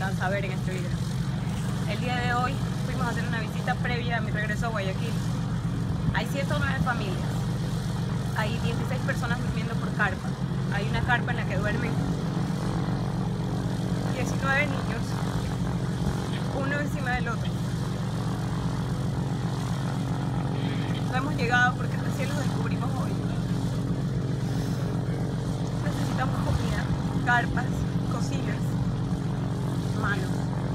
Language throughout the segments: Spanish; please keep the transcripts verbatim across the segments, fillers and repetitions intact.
alcanza a ver en este video. El día de hoy fuimos a hacer una visita previa a mi regreso a Guayaquil. Hay ciento nueve familias, hay dieciséis personas durmiendo por carpa, hay una carpa en la que duermen diecinueve niños, uno encima del otro. No hemos llegado porque recién los descubrimos hoy. Necesitamos comida, carpas, cocinas, manos.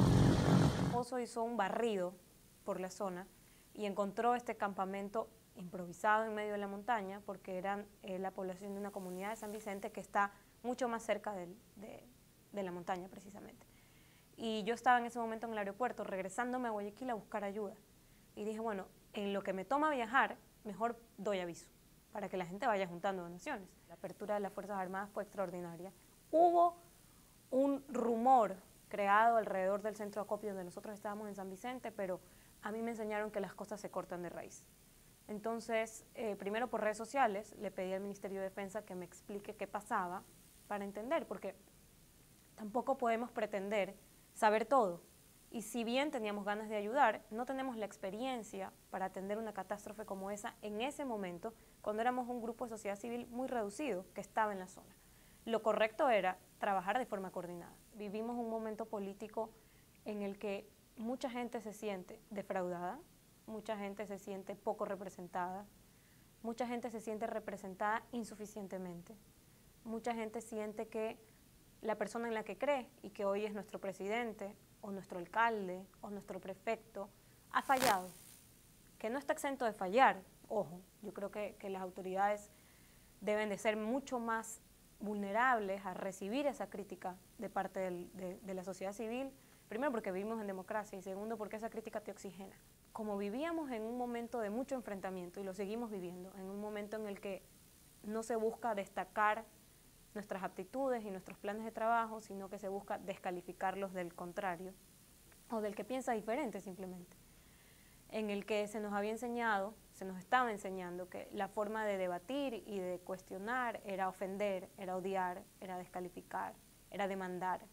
Mi esposo hizo un barrido por la zona y encontró este campamento improvisado en medio de la montaña porque eran eh, la población de una comunidad de San Vicente que está mucho más cerca del, de, de la montaña precisamente. Y yo estaba en ese momento en el aeropuerto regresándome a Guayaquil a buscar ayuda y dije, bueno, en lo que me toma viajar, mejor doy aviso para que la gente vaya juntando donaciones. La apertura de las Fuerzas Armadas fue extraordinaria. Hubo un rumor creado alrededor del centro de acopio donde nosotros estábamos en San Vicente, pero a mí me enseñaron que las cosas se cortan de raíz. Entonces, eh, primero por redes sociales, le pedí al Ministerio de Defensa que me explique qué pasaba para entender, porque tampoco podemos pretender saber todo. Y si bien teníamos ganas de ayudar, no tenemos la experiencia para atender una catástrofe como esa en ese momento, cuando éramos un grupo de sociedad civil muy reducido que estaba en la zona. Lo correcto era trabajar de forma coordinada. Vivimos un momento político en el que mucha gente se siente defraudada, mucha gente se siente poco representada, mucha gente se siente representada insuficientemente, mucha gente siente que la persona en la que cree y que hoy es nuestro presidente o nuestro alcalde o nuestro prefecto ha fallado, que no está exento de fallar. Ojo, yo creo que, que las autoridades deben de ser mucho más vulnerables a recibir esa crítica de parte del, de, de la sociedad civil, primero porque vivimos en democracia y segundo porque esa crítica te oxigena. Como vivíamos en un momento de mucho enfrentamiento y lo seguimos viviendo, en un momento en el que no se busca destacar nuestras aptitudes y nuestros planes de trabajo, sino que se busca descalificarlos del contrario o del que piensa diferente simplemente, en el que se nos había enseñado, se nos estaba enseñando que la forma de debatir y de cuestionar era ofender, era odiar, era descalificar, era demandar.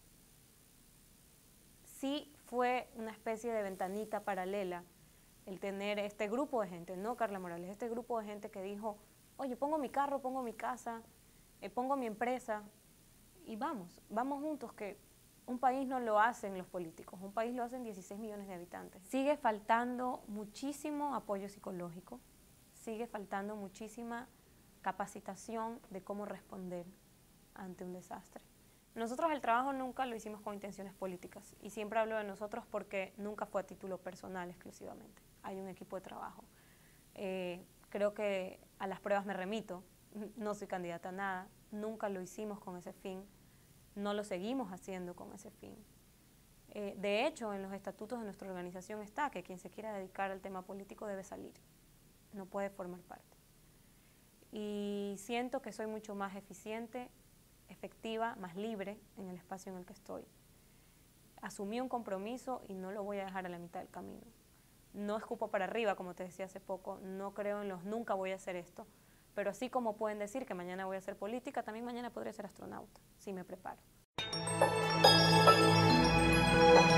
Sí fue una especie de ventanita paralela el tener este grupo de gente, no Carla Morales, este grupo de gente que dijo, oye, pongo mi carro, pongo mi casa, eh, pongo mi empresa y vamos, vamos juntos, que un país no lo hacen los políticos, un país lo hacen dieciséis millones de habitantes. Sigue faltando muchísimo apoyo psicológico, sigue faltando muchísima capacitación de cómo responder ante un desastre. Nosotros el trabajo nunca lo hicimos con intenciones políticas y siempre hablo de nosotros porque nunca fue a título personal exclusivamente. Hay un equipo de trabajo. Eh, creo que a las pruebas me remito, no soy candidata a nada, nunca lo hicimos con ese fin, no lo seguimos haciendo con ese fin. Eh, de hecho, en los estatutos de nuestra organización está que quien se quiera dedicar al tema político debe salir, no puede formar parte. Y siento que soy mucho más eficiente, efectiva, más libre en el espacio en el que estoy. Asumí un compromiso y no lo voy a dejar a la mitad del camino. No escupo para arriba, como te decía hace poco, no creo en los nunca voy a hacer esto, pero así como pueden decir que mañana voy a hacer política, también mañana podría ser astronauta, si me preparo.